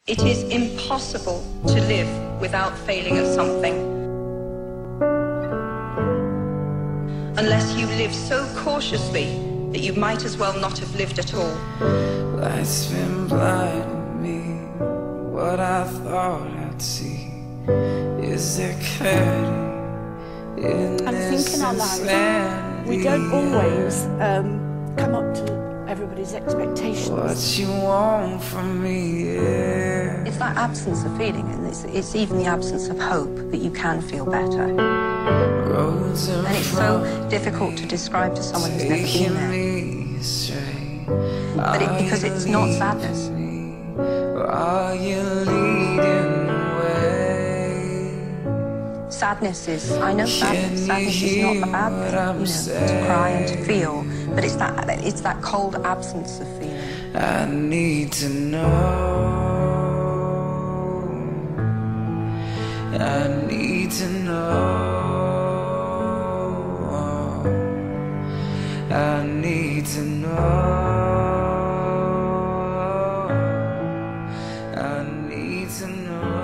It is impossible to live without failing at something. Unless you live so cautiously that you might as well not have lived at all. Life's been blinding me. What I thought I'd see is there clarity in I think in our lives insanity. we don't always come up to everybody's expectations. What you want from me, yeah. It's that absence of feeling, and it's even the absence of hope that you can feel better. Roads And it's so difficult to describe to someone who's never been there. Because it's not sadness. Are you leading way? Sadness is, I know sadness. Sadness is not a bad thing, to cry and to feel, but it's that cold absence of feeling. I need to know. I need to know. I need to know. I need to know.